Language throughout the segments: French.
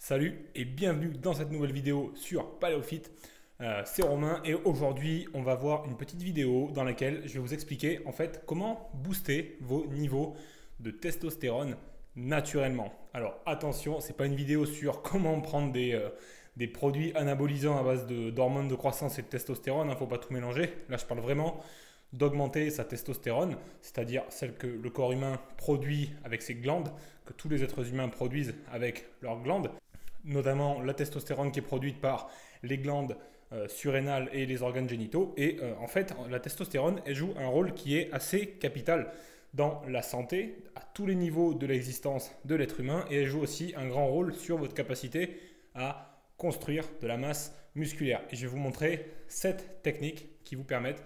Salut et bienvenue dans cette nouvelle vidéo sur PaléoFit. C'est Romain et aujourd'hui on va voir une petite vidéo dans laquelle je vais vous expliquer en fait comment booster vos niveaux de testostérone naturellement. Alors attention, c'est pas une vidéo sur comment prendre des produits anabolisants à base d'hormones de croissance et de testostérone, il ne faut pas tout mélanger. Là je parle vraiment d'augmenter sa testostérone, c'est-à-dire celle que le corps humain produit avec ses glandes, que tous les êtres humains produisent avec leurs glandes, notamment la testostérone qui est produite par les glandes surrénales et les organes génitaux. Et en fait, la testostérone, elle joue un rôle qui est assez capital dans la santé, à tous les niveaux de l'existence de l'être humain, et elle joue aussi un grand rôle sur votre capacité à construire de la masse musculaire. Et je vais vous montrer 7 techniques qui vous permettent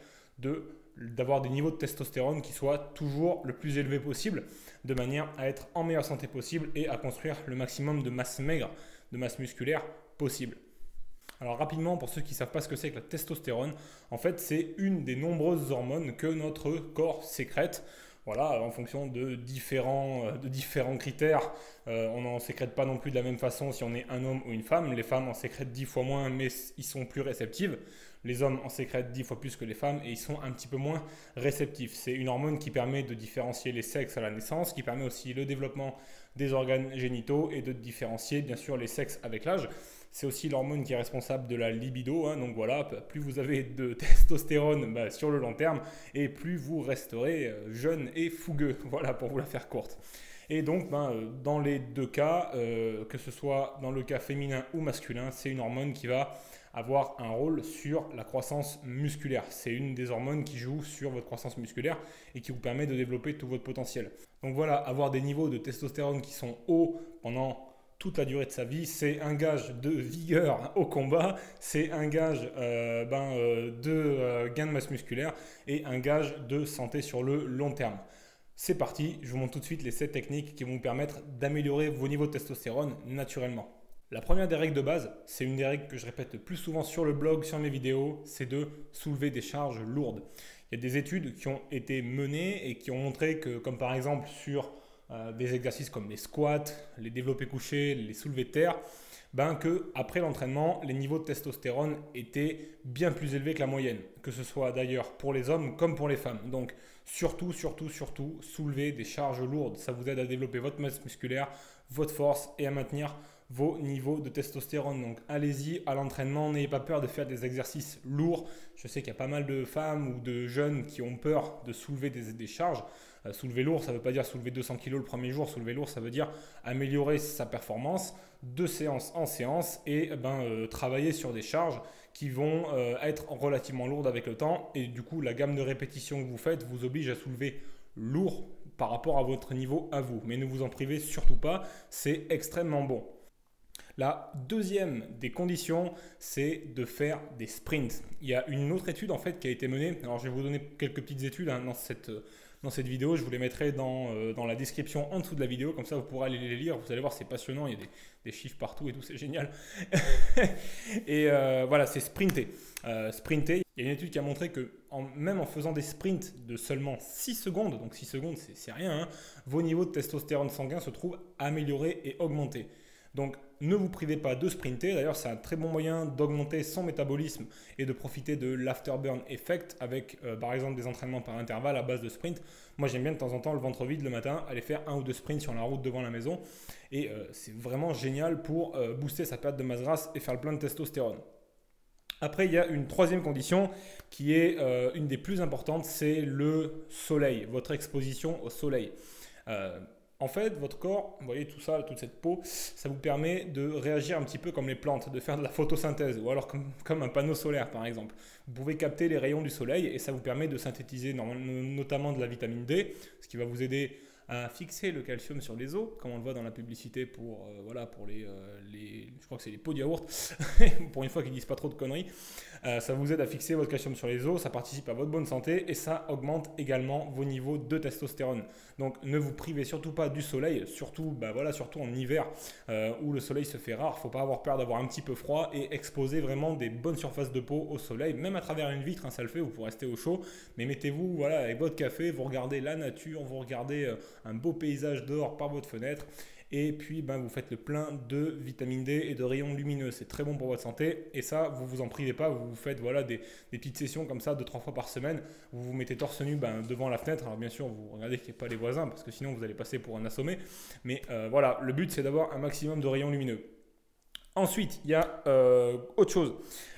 d'avoir des niveaux de testostérone qui soient toujours le plus élevés possible, de manière à être en meilleure santé possible et à construire le maximum de masse maigre, de masse musculaire possible. Alors rapidement, pour ceux qui ne savent pas ce que c'est que la testostérone, en fait c'est une des nombreuses hormones que notre corps sécrète. Voilà, en fonction de différents critères, on n'en sécrète pas non plus de la même façon si on est un homme ou une femme. Les femmes en sécrètent 10 fois moins, mais ils sont plus réceptifs. Les hommes en sécrètent 10 fois plus que les femmes et ils sont un petit peu moins réceptifs. C'est une hormone qui permet de différencier les sexes à la naissance, qui permet aussi le développement des organes génitaux et de différencier bien sûr les sexes avec l'âge. C'est aussi l'hormone qui est responsable de la libido, hein, donc voilà, plus vous avez de testostérone sur le long terme et plus vous resterez jeune et fougueux, voilà pour vous la faire courte. Et donc dans les deux cas, que ce soit dans le cas féminin ou masculin, c'est une hormone qui va avoir un rôle sur la croissance musculaire. C'est une des hormones qui joue sur votre croissance musculaire et qui vous permet de développer tout votre potentiel. Donc voilà, avoir des niveaux de testostérone qui sont hauts pendant toute la durée de sa vie, c'est un gage de vigueur au combat, c'est un gage de gain de masse musculaire et un gage de santé sur le long terme. C'est parti, je vous montre tout de suite les 7 techniques qui vont vous permettre d'améliorer vos niveaux de testostérone naturellement. La première des règles de base, c'est une des règles que je répète le plus souvent sur le blog, sur mes vidéos, c'est de soulever des charges lourdes. Il y a des études qui ont été menées et qui ont montré que, comme par exemple sur des exercices comme les squats, les développés couchés, les soulevés de terre, qu'après l'entraînement, les niveaux de testostérone étaient bien plus élevés que la moyenne, que ce soit d'ailleurs pour les hommes comme pour les femmes. Donc surtout, soulevez des charges lourdes. Ça vous aide à développer votre masse musculaire, votre force et à maintenir vos niveaux de testostérone. Donc allez-y à l'entraînement, n'ayez pas peur de faire des exercices lourds. Je sais qu'il y a pas mal de femmes ou de jeunes qui ont peur de soulever des charges. Soulever lourd, ça ne veut pas dire soulever 200 kg le premier jour. Soulever lourd, ça veut dire améliorer sa performance de séance en séance et travailler sur des charges qui vont être relativement lourdes avec le temps. Et du coup, la gamme de répétitions que vous faites vous oblige à soulever lourd par rapport à votre niveau à vous. Mais ne vous en privez surtout pas, c'est extrêmement bon. La deuxième des conditions, c'est de faire des sprints. Il y a une autre étude en fait qui a été menée. Alors je vais vous donner quelques petites études dans cette vidéo. Je vous les mettrai dans la description en dessous de la vidéo. Comme ça, vous pourrez aller les lire. Vous allez voir, c'est passionnant. Il y a des chiffres partout et tout, c'est génial. Et voilà, c'est sprinter. Sprinter. Il y a une étude qui a montré que même en faisant des sprints de seulement 6 secondes, donc 6 secondes, c'est rien, hein, vos niveaux de testostérone sanguin se trouvent améliorés et augmentés. Donc, ne vous privez pas de sprinter. D'ailleurs, c'est un très bon moyen d'augmenter son métabolisme et de profiter de l'afterburn effect avec, par exemple, des entraînements par intervalle à base de sprint. Moi, j'aime bien de temps en temps, le ventre vide le matin, aller faire 1 ou 2 sprints sur la route devant la maison. Et c'est vraiment génial pour booster sa perte de masse grasse et faire le plein de testostérone. Après, il y a une troisième condition qui est une des plus importantes, c'est le soleil, votre exposition au soleil. En fait, votre corps, vous voyez tout ça, toute cette peau, ça vous permet de réagir un petit peu comme les plantes, de faire de la photosynthèse ou alors comme un panneau solaire par exemple. Vous pouvez capter les rayons du soleil et ça vous permet de synthétiser notamment de la vitamine D, ce qui va vous aider à fixer le calcium sur les os, comme on le voit dans la publicité pour je crois que c'est les pots de yaourt, pour une fois qu'ils disent pas trop de conneries. Ça vous aide à fixer votre calcium sur les os, ça participe à votre bonne santé et ça augmente également vos niveaux de testostérone. Donc ne vous privez surtout pas du soleil, surtout en hiver où le soleil se fait rare. Il ne faut pas avoir peur d'avoir un petit peu froid et exposer vraiment des bonnes surfaces de peau au soleil, même à travers une vitre, hein, ça le fait, vous pourrez rester au chaud, mais mettez-vous avec votre café, vous regardez la nature, vous regardez un beau paysage dehors par votre fenêtre Et puis vous faites le plein de vitamine D et de rayons lumineux. C'est très bon pour votre santé et ça, vous vous en privez pas. Vous faites des petites sessions comme ça 2-3 fois par semaine. Vous vous mettez torse nu devant la fenêtre. Alors bien sûr, vous regardez qu'il n'y ait pas les voisins parce que sinon vous allez passer pour un assommé. Mais voilà, le but c'est d'avoir un maximum de rayons lumineux. Ensuite, il y a autre chose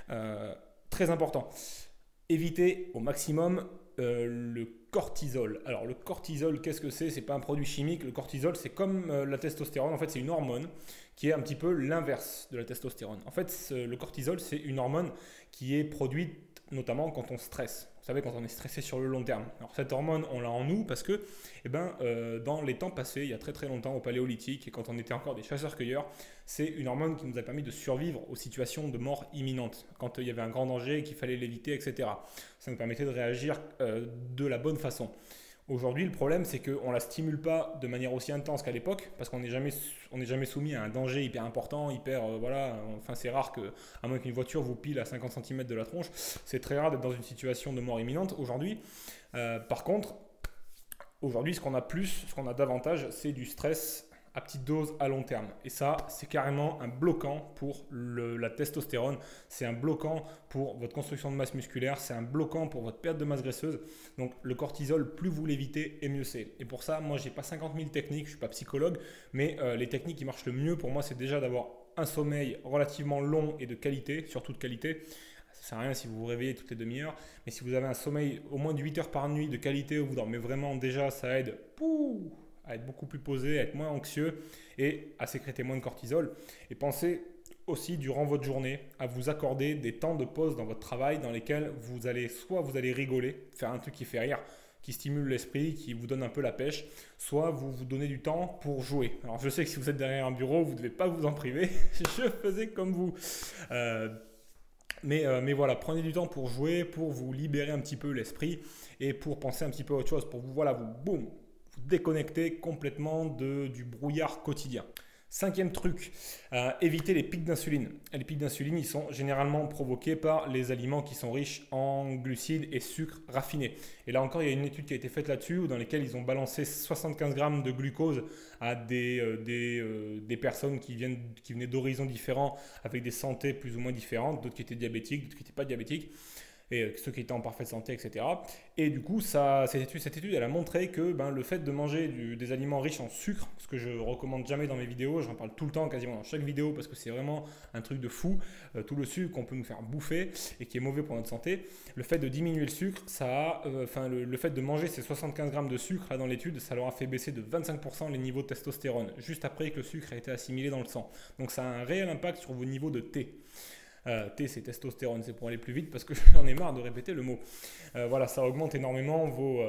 très important. Évitez au maximum le cortisol. Alors le cortisol, qu'est-ce que c'est? C'est pas un produit chimique. Le cortisol, c'est comme la testostérone. En fait, c'est une hormone qui est un petit peu l'inverse de la testostérone. En fait, le cortisol, c'est une hormone qui est produite notamment quand on stresse. Vous savez, quand on est stressé sur le long terme. Alors cette hormone, on l'a en nous parce que dans les temps passés, il y a très très longtemps au paléolithique, et quand on était encore des chasseurs-cueilleurs, c'est une hormone qui nous a permis de survivre aux situations de mort imminente, quand il y avait un grand danger et qu'il fallait l'éviter, etc. Ça nous permettait de réagir de la bonne façon. Aujourd'hui, le problème, c'est qu'on ne la stimule pas de manière aussi intense qu'à l'époque, parce qu'on n'est jamais soumis à un danger hyper important, c'est rare qu'à moins qu'une voiture vous pile à 50 cm de la tronche, c'est très rare d'être dans une situation de mort imminente aujourd'hui. Par contre, aujourd'hui, ce qu'on a davantage, c'est du stress à petite dose à long terme. Et ça, c'est carrément un bloquant pour la testostérone. C'est un bloquant pour votre construction de masse musculaire. C'est un bloquant pour votre perte de masse graisseuse. Donc, le cortisol, plus vous l'évitez, et mieux c'est. Et pour ça, moi, j'ai pas 50 000 techniques. Je ne suis pas psychologue. Mais les techniques qui marchent le mieux pour moi, c'est déjà d'avoir un sommeil relativement long et de qualité, surtout de qualité. Ça ne sert à rien si vous vous réveillez toutes les demi-heures. Mais si vous avez un sommeil au moins de 8 heures par nuit de qualité, où vous dormez vraiment, déjà, ça aide à être beaucoup plus posé, à être moins anxieux et à sécréter moins de cortisol. Et pensez aussi durant votre journée à vous accorder des temps de pause dans votre travail dans lesquels vous allez rigoler, faire un truc qui fait rire, qui stimule l'esprit, qui vous donne un peu la pêche, soit vous donnez du temps pour jouer. Alors je sais que si vous êtes derrière un bureau, vous ne devez pas vous en priver, je faisais comme vous. Mais voilà, prenez du temps pour jouer, pour vous libérer un petit peu l'esprit et pour penser un petit peu à autre chose, pour vous déconnecter complètement du brouillard quotidien. Cinquième truc, éviter les pics d'insuline. Les pics d'insuline, ils sont généralement provoqués par les aliments qui sont riches en glucides et sucres raffinés. Et là encore, il y a une étude qui a été faite là-dessus, dans laquelle ils ont balancé 75 grammes de glucose à des personnes qui venaient d'horizons différents, avec des santé plus ou moins différentes, d'autres qui étaient diabétiques, d'autres qui n'étaient pas diabétiques, et ceux qui étaient en parfaite santé, etc. Et du coup, cette étude, elle a montré que le fait de manger des aliments riches en sucre, ce que je ne recommande jamais dans mes vidéos, j'en parle tout le temps, quasiment dans chaque vidéo, parce que c'est vraiment un truc de fou, tout le sucre qu'on peut nous faire bouffer et qui est mauvais pour notre santé, le fait de diminuer le sucre, le fait de manger ces 75 grammes de sucre là dans l'étude, ça leur a fait baisser de 25% les niveaux de testostérone, juste après que le sucre a été assimilé dans le sang. Donc ça a un réel impact sur vos niveaux de T. T, c'est testostérone, c'est pour aller plus vite parce que j'en ai marre de répéter le mot. Ça augmente énormément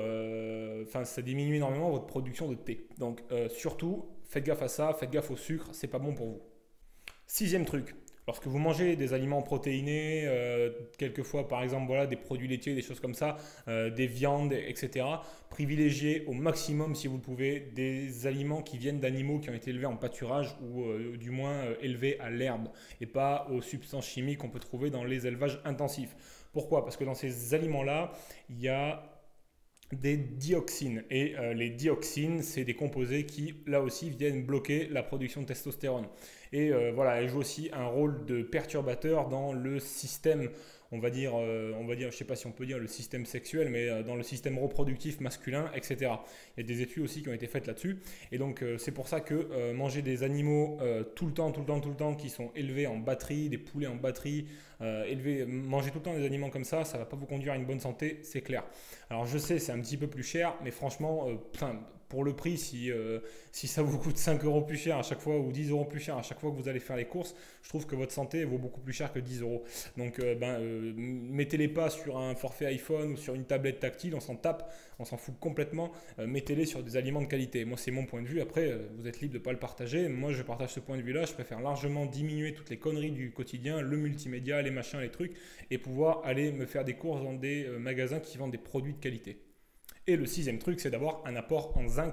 ça diminue énormément votre production de T. Donc surtout, faites gaffe à ça, faites gaffe au sucre, c'est pas bon pour vous. Sixième truc, lorsque vous mangez des aliments protéinés, quelquefois par exemple des produits laitiers, des choses comme ça, des viandes, etc., privilégiez au maximum, si vous le pouvez, des aliments qui viennent d'animaux qui ont été élevés en pâturage ou du moins élevés à l'herbe et pas aux substances chimiques qu'on peut trouver dans les élevages intensifs. Pourquoi? Parce que dans ces aliments-là, il y a des dioxines et les dioxines, c'est des composés qui là aussi viennent bloquer la production de testostérone et elles jouent aussi un rôle de perturbateur dans le système, on va dire, je ne sais pas si on peut dire le système sexuel, mais dans le système reproductif masculin, etc. Il y a des études aussi qui ont été faites là-dessus. Et donc, c'est pour ça que manger des animaux tout le temps, qui sont élevés en batterie, des poulets en batterie, manger tout le temps des aliments comme ça ne va pas vous conduire à une bonne santé, c'est clair. Alors, je sais, c'est un petit peu plus cher, mais franchement, pour le prix, si ça vous coûte 5 € plus cher à chaque fois ou 10 € plus cher à chaque fois que vous allez faire les courses, je trouve que votre santé vaut beaucoup plus cher que 10 €. Donc mettez-les pas sur un forfait iPhone ou sur une tablette tactile, on s'en tape, on s'en fout complètement. Mettez-les sur des aliments de qualité. Moi, c'est mon point de vue. Après, vous êtes libre de ne pas le partager. Moi, je partage ce point de vue-là. Je préfère largement diminuer toutes les conneries du quotidien, le multimédia, les machins, les trucs, et pouvoir aller me faire des courses dans des magasins qui vendent des produits de qualité. Et le sixième truc, c'est d'avoir un apport en zinc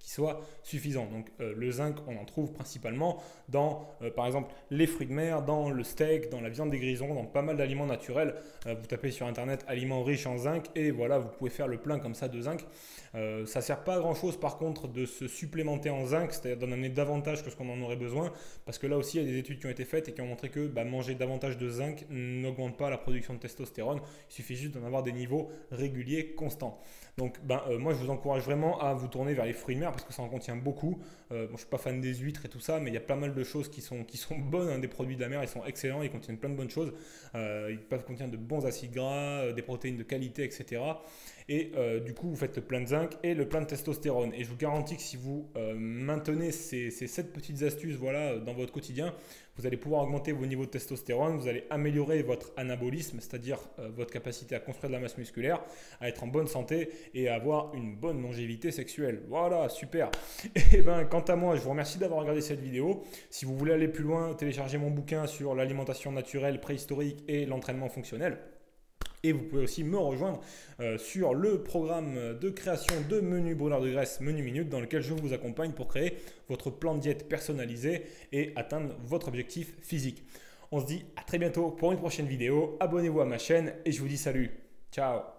qui soit suffisant. Donc le zinc, on en trouve principalement dans, par exemple, les fruits de mer, dans le steak, dans la viande des grisons, dans pas mal d'aliments naturels. Vous tapez sur internet aliments riches en zinc et voilà, vous pouvez faire le plein comme ça de zinc. Ça ne sert pas à grand chose par contre de se supplémenter en zinc, c'est-à-dire d'en amener davantage que ce qu'on en aurait besoin, parce que là aussi il y a des études qui ont été faites et qui ont montré que manger davantage de zinc n'augmente pas la production de testostérone, il suffit juste d'en avoir des niveaux réguliers, constants. Donc moi je vous encourage vraiment à vous tourner vers les fruits de mer parce que ça en contient beaucoup. Bon, je ne suis pas fan des huîtres et tout ça, mais il y a pas mal de choses qui sont bonnes, hein, des produits de la mer, ils sont excellents, ils contiennent plein de bonnes choses. Ils peuvent contenir de bons acides gras, des protéines de qualité, etc. Et du coup, vous faites le plein de zinc et le plein de testostérone. Et je vous garantis que si vous maintenez ces 7 petites astuces dans votre quotidien, vous allez pouvoir augmenter vos niveaux de testostérone, vous allez améliorer votre anabolisme, c'est-à-dire votre capacité à construire de la masse musculaire, à être en bonne santé et à avoir une bonne longévité sexuelle. Voilà, super. Et quant à moi, je vous remercie d'avoir regardé cette vidéo. Si vous voulez aller plus loin, téléchargez mon bouquin sur l'alimentation naturelle préhistorique et l'entraînement fonctionnel. Et vous pouvez aussi me rejoindre sur le programme de création de menus brûleurs de graisse Menu Minute dans lequel je vous accompagne pour créer votre plan de diète personnalisé et atteindre votre objectif physique. On se dit à très bientôt pour une prochaine vidéo. Abonnez-vous à ma chaîne et je vous dis salut. Ciao.